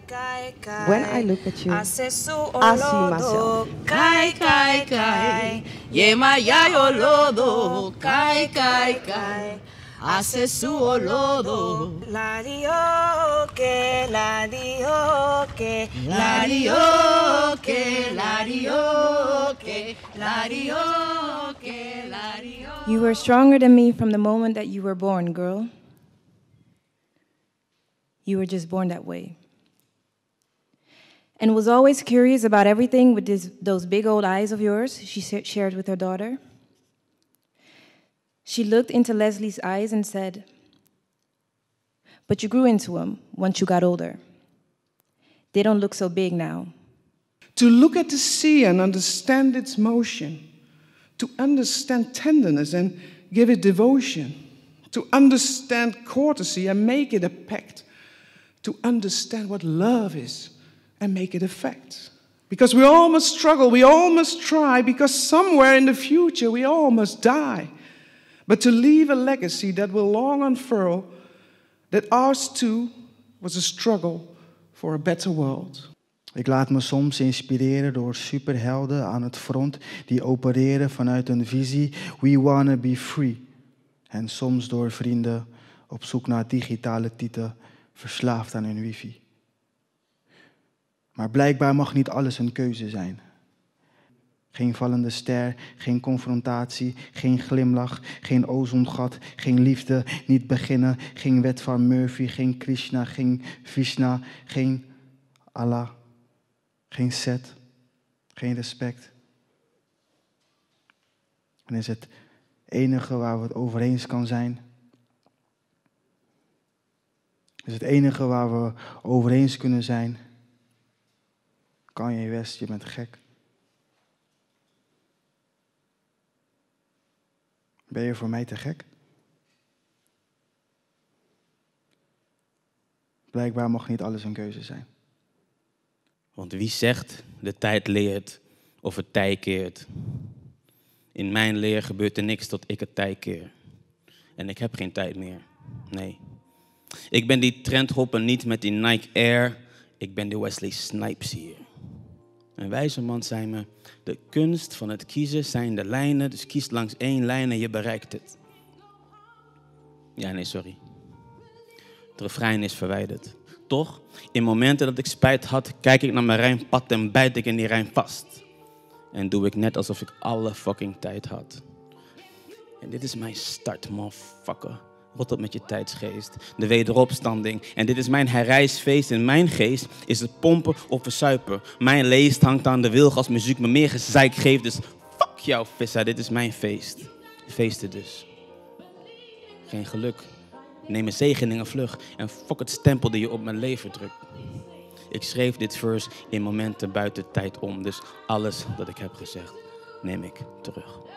When I look at you, I see myself. Kai, kai, kai. Yema yayo lodo. Kai, kai, kai. Hace su olodo. Ladioke, ladioke, ladioke, ladioke, ladioke, ladioke. You were stronger than me from the moment that you were born, girl. You were just born that way. And was always curious about everything with those big old eyes of yours, she shared with her daughter. She looked into Leslie's eyes and said, but you grew into them once you got older. They don't look so big now. To look at the sea and understand its motion. To understand tenderness and give it devotion. To understand courtesy and make it a pact. To understand what love is and make it a fact. Because we all must struggle, we all must try, because somewhere in the future we all must die. But to leave a legacy that will long unfurl, that ours too was a struggle for a better world. Ik laat me soms inspireren door superhelden aan het front die opereren vanuit een visie. We wanna be free. En soms door vrienden op zoek naar digitale tieten, verslaafd aan hun wifi. Maar blijkbaar mag niet alles een keuze zijn. Geen vallende ster, geen confrontatie, geen glimlach, geen ozongat, geen liefde, niet beginnen, geen wet van Murphy, geen Krishna, geen Vishna, geen Allah, geen Set, geen respect. En is het enige waar we het over eens kan zijn? Is het enige waar we over eens kunnen zijn? Kanye West, je bent gek. Ben je voor mij te gek? Blijkbaar mag niet alles een keuze zijn. Want wie zegt, de tijd leert of het tij keert? In mijn leer gebeurt er niks tot ik het tij keer. En ik heb geen tijd meer, nee. Ik ben die trendhopper niet met die Nike Air. Ik ben de Wesley Snipes hier. Een wijze man zei me, de kunst van het kiezen zijn de lijnen. Dus kies langs één lijn en je bereikt het. Ja, nee, sorry. Het refrein is verwijderd. Toch, in momenten dat ik spijt had, kijk ik naar mijn rijmpad en bijt ik in die rijm vast. En doe ik net alsof ik alle fucking tijd had. En dit is mijn start, motherfucker. Rot op met je tijdsgeest, de wederopstanding. En dit is mijn herrijsfeest. In mijn geest is het pompen of versuipen. Mijn leest hangt aan de wilg als muziek me meer gezeik geeft. Dus fuck jou, vissa, dit is mijn feest. Feesten dus. Geen geluk. Neem mijn zegeningen vlug. En fuck het stempel die je op mijn leven drukt. Ik schreef dit verse in momenten buiten tijd om. Dus alles dat ik heb gezegd, neem ik terug.